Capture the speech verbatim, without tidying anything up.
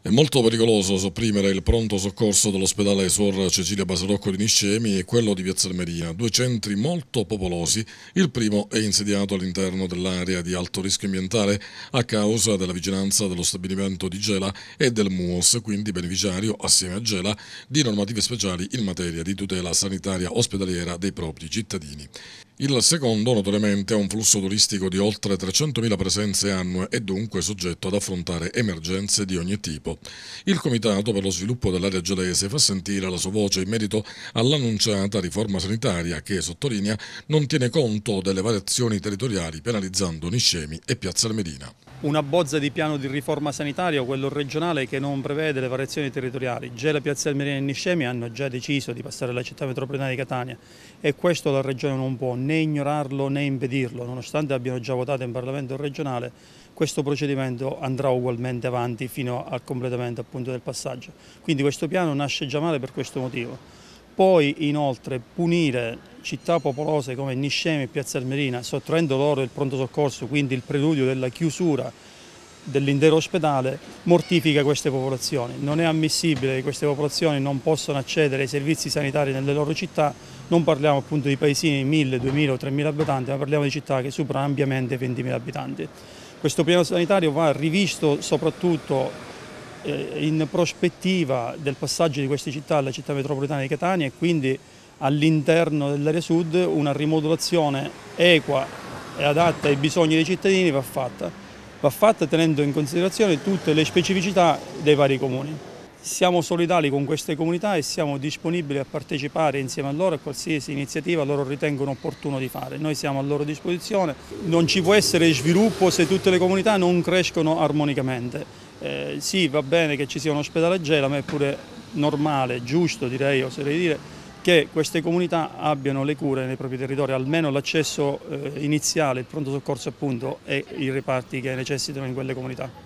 È molto pericoloso sopprimere il pronto soccorso dell'ospedale Suor Cecilia Baserocco di Niscemi e quello di Piazza Armerina, due centri molto popolosi. Il primo è insediato all'interno dell'area di alto rischio ambientale a causa della vigilanza dello stabilimento di Gela e del M U O S, quindi beneficiario, assieme a Gela, di normative speciali in materia di tutela sanitaria ospedaliera dei propri cittadini. Il secondo, notoriamente, ha un flusso turistico di oltre trecentomila presenze annue e dunque soggetto ad affrontare emergenze di ogni tipo. Il Comitato per lo sviluppo dell'area gelese fa sentire la sua voce in merito all'annunciata riforma sanitaria che, sottolinea, non tiene conto delle variazioni territoriali penalizzando Niscemi e Piazza Armerina. Una bozza di piano di riforma sanitaria, quello regionale, che non prevede le variazioni territoriali. Gela, Piazza Armerina e Niscemi hanno già deciso di passare alla città metropolitana di Catania e questo la Regione non può né ignorarlo né impedirlo, nonostante abbiano già votato in Parlamento regionale. Questo procedimento andrà ugualmente avanti fino al completamento appunto del passaggio. Quindi questo piano nasce già male per questo motivo. Poi inoltre punire città popolose come Niscemi e Piazza Armerina, sottraendo loro il pronto soccorso, quindi il preludio della chiusura dell'intero ospedale, mortifica queste popolazioni. Non è ammissibile che queste popolazioni non possano accedere ai servizi sanitari nelle loro città. Non parliamo appunto di paesini di mille, duemila o tremila abitanti, ma parliamo di città che superano ampiamente i ventimila abitanti. Questo piano sanitario va rivisto soprattutto in prospettiva del passaggio di queste città alla città metropolitana di Catania e quindi all'interno dell'area sud una rimodulazione equa e adatta ai bisogni dei cittadini va fatta. Va fatta tenendo in considerazione tutte le specificità dei vari comuni. Siamo solidali con queste comunità e siamo disponibili a partecipare insieme a loro a qualsiasi iniziativa loro ritengono opportuno di fare. Noi siamo a loro disposizione. Non ci può essere sviluppo se tutte le comunità non crescono armonicamente. Eh, sì, va bene che ci sia un ospedale a Gela, ma è pure normale, giusto direi, oserei dire, che queste comunità abbiano le cure nei propri territori, almeno l'accesso eh, iniziale, il pronto soccorso appunto e i reparti che necessitano in quelle comunità.